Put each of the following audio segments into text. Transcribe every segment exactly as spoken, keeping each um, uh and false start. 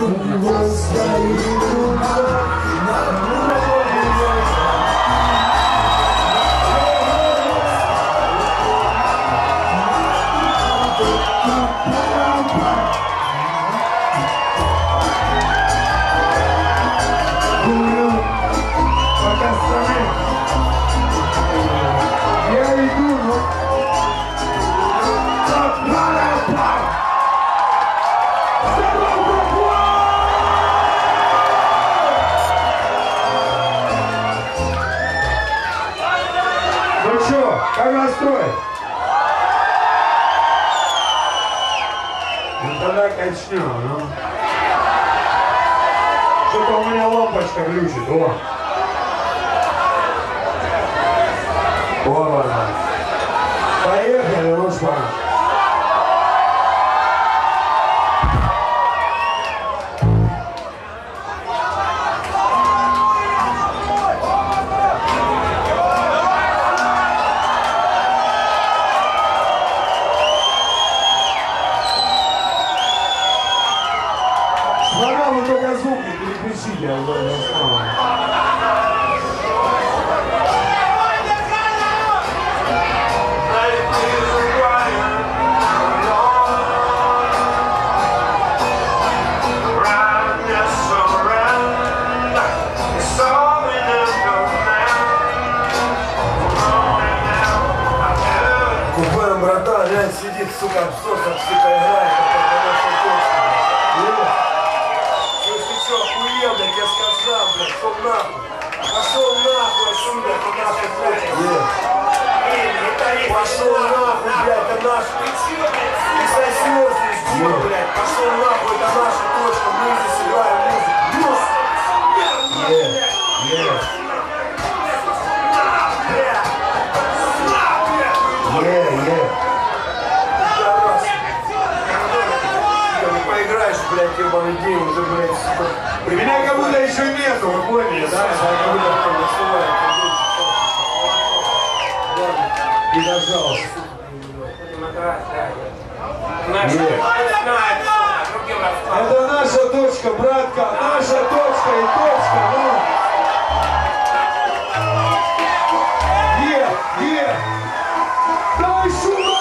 Как настрой? Ну тогда начнем, ну. Что-то у меня лампочка глючит, о. Вот она. Поехали, ну что? Вы только звук не переключили, я уже не знал. Купаем, братан, Лянь сидит, сука, абсосом, сука, играет, охуел, блядь, я сказал, блядь, пошел нахуй. Пошел нахуй отсюда, это наша точка. Пошел нахуй, блядь, это наша. Ты сосешь здесь, дура, блядь. Пошел нахуй, это наша точка. Мы здесь играем музыку. Е, е. Е, е. Поиграешь, блядь, ебаный день, уже, блядь, сука. Меня как будто еще нету, вы поняли, да? Как будто не дожал. Это наша точка, братка, наша точка и точка, ну. Е, е. Давай шума!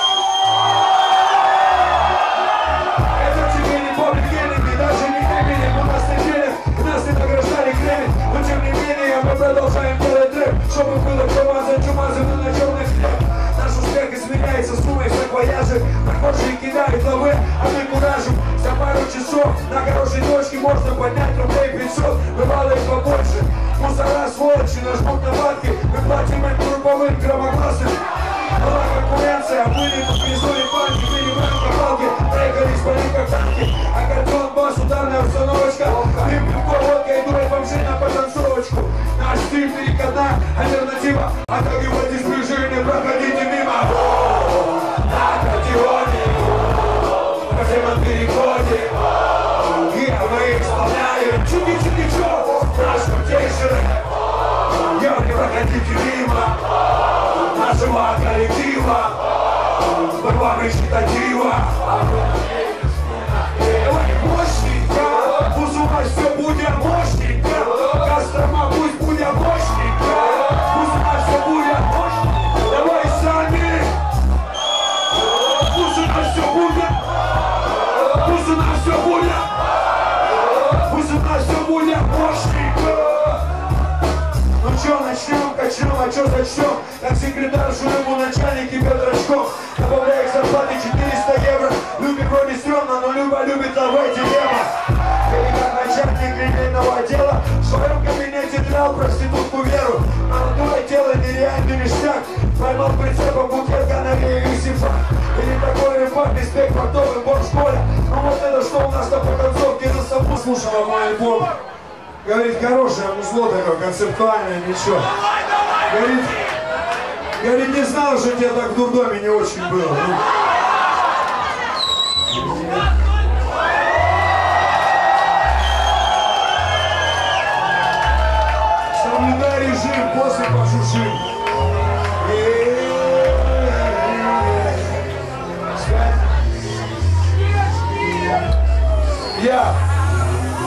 Это тебе не Бобби, даже не Эминем, у нас не делят, нас не награждали Кремень, но тем не менее мы продолжаем делать рэп, чтобы было чума за чума, на черный хлеб. Наш успех изменяется суммой в саквояже, прохожие кидают лавы, а мы куражим. За пару часов на хорошей точке можно поднять рублей пятьсот, бывало и побольше. Мусора, сволочи, нажмут на банки, мы платим им групповым громогласным. Была конкуренция, были тут внизу панки, были в палки, проехались по ним как танки. Аккордеон, бас, ударная установочка, дым, пивко, водка и дует бомжи на потанцовочку. Наш стиль перекатная альтернатива, отогревайте сближение, проходите мимо. На аккордеоне, по всем от переходе, и мы исполняем чики-чики-чо, наш крутейший. Я не проходите мимо нашего коллектива, мы вам речитатива. Мощненько, пусть у нас все будет мощненько, Кострома пусть будет мощненько, пусть у нас все будет мощненько, давай сами, пусть у нас все будет, пусть у нас все будет, пусть у нас все будет мощненько. Ну чё, начнем, качнем, а чё зачнем? Как секретарь Шурыму начальник и Петрочков. Добавляя к зарплате четыреста евро. Любит вроде стрёмно, но Люба любит лавэ дилемма. Или как начальник линейного отдела в своем кабинете драл проститутку Веру. Молодое тело нереальный ништяк. Поймал прицепом букет гонореи и симфак. Или такой рэпак, респект фартовый бомж Коля. Ну вот это что у нас-то по концовке на собу слушала мой альбом. Говорит, хорошее музло такое, концептуальное, ничего. Говорит, говорит, не знал, что тебе так в дурдоме не очень было. Ну. Соблюдай режим, после пошушим. Я.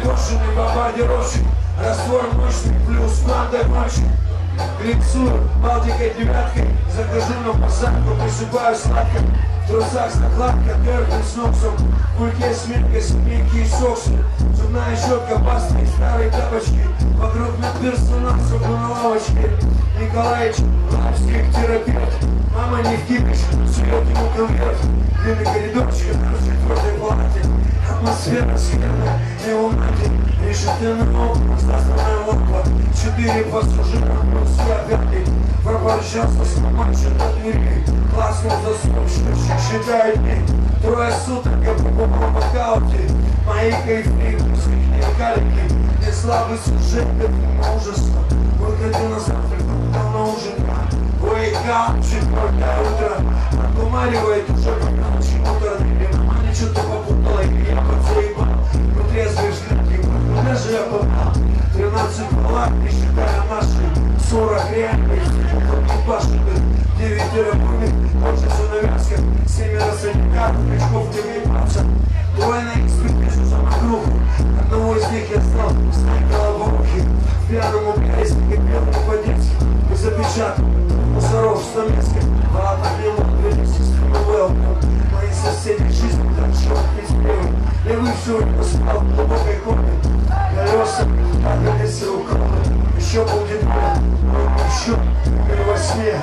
перекошенный бомбардировщик, раствор мощный, плюс банда мощный. Глицую Балтикой девяткой, захожу на посадку, присыпаю сладко. В трусах с накладкой, дерком с носом, в кульке с меткой, семейки и соксы. Зубная щетка, паста и старые тапочки, вокруг на персонал, собой на лавочке. Николаевич, психотерапевт, мама не в кипиш, сует ему конверт. Длинный коридорчик на четвертой палате, атмосфера схемная, не умнати. Решетный окна, засланная лампа, четыре пассажира, плюс я пятый. Проборчался с мамача до двери, класснул засов, счетчик считает дни. Трое суток я побывал в нокауте, мои кайфы, пустые калики. Не слабый сюжет, это ужасно. Выходил на завтрак, попал на ужин. Wake up, четвертое утро, отумаривает уже понял чему-то. Мама что-то попутала, и я подзаебал. Но трезвый взгляд, и куда же я попал? Тринадцать палат, не считая наши, сорок реальных, не башен, девять терапевтов, хочется навязка, семеро санитаров, очков не выебаться. Двойная экспертиза за макруху, одного из них я знал, снайпера в руки. В пьяном угаре скипел не по-детски, и запечатал мусоров с намеской. Ладно, мимо, двери системы welcome. Мои соседи жизни так черт не сбили. Я вышел и поспал в глубокой коме. Колеса, отвалился руками. Еще полдетоля, еще и во сне.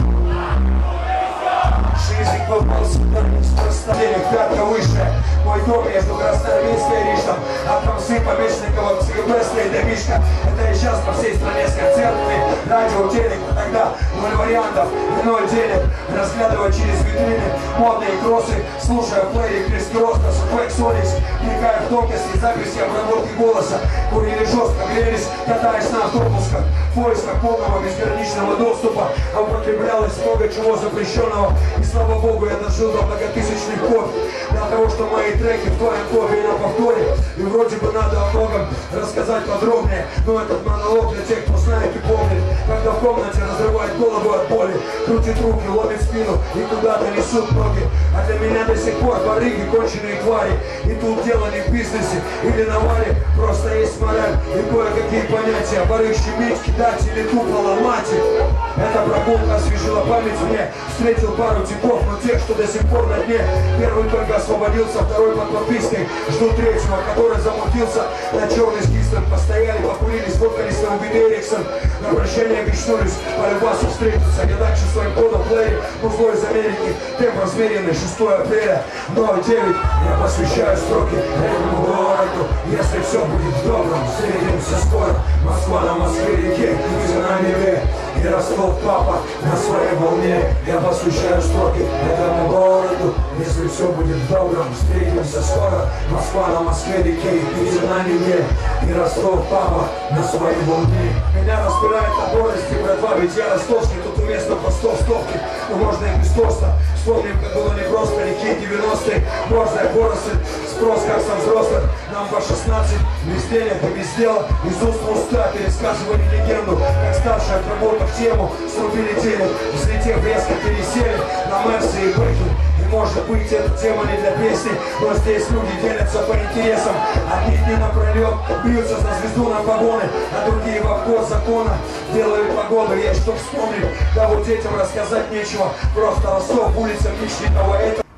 Жизнь попался, так неспроста. Денег пятка высшая. Мой дом между Красноармейской и Рижском. От Комсы, Помечникова, к ЦГБ, до Мишка. Это и сейчас по всей стране с концертами. Радио, телек, а тогда ноль вариантов и ноль денег. Разглядывая через витрины модные кроссы, слушая плеери Крис Кросса, Суфлекс Оникс, вникая в тонкости записи обработки голоса. Курили жестко, грелись, катаясь на автобусках. В поисках полного безграничного доступа употреблялось много чего запрещенного. И слава богу, я дожил до многотысячных код. Для того, что мои треки в твоем копии на повторе. И вроде бы надо о многом рассказать подробнее. Но этот монолог для тех, кто знает и помнит. Когда в комнате разрывает голову от боли, крутит руки, ломит спину и куда-то несут ноги. А для меня до сих пор барыги, конченые твари. И тут дело не в бизнесе или наваре. Просто есть мораль и кое-какие понятия. Барыг щемить, кидать или тупо ломать их. Эта прогулка освежила память мне. Встретил пару типов, но тех, что до сих пор на дне. Первый только освободился, второй под подпиской. Жду третьего, который замутился на черный с кислым. Постояли, покурили, сфоткались на убитый Эриксон. На прощание обещнулись по любасу встретиться. Я дальше своим кодом плеер, узло из Америки. Темп размеренный, шестое апреля, ноль девять. Я посвящаю строки этому городу. Если все будет в добром, встретимся скоро. Москва на Москве-реке, люди на Неве. И Ростов, папа, на своей волне. Я посвящаю строки этому городу. Если все будет в добром, встретимся скоро. Москва на Москве-реке, люди на Неве. И Ростов, папа, на своей волне. Меня распирает от гордости, братва, ведь я ростовский. Тут уместно по сто стовки, но можно и без тоста. Вспомним, как было непросто, реки девяностые. Борзая поросль, спрос как со взрослых. Нам по шестнадцать, без денег и без дела. Из уст в уста пересказывали легенду. Как старшие, отработав тему, срубили денег. Взлетев резко пересели на Мерси и Бэхи. И может быть, эта тема не для песни, но здесь люди делятся по интересам. Одни дни напролет бьются за звезду на погоны, а другие в обход закона делают погоду. Есть что вспомнить, да вот детям рассказать нечего. Просто Ростов, улица Мечникова, это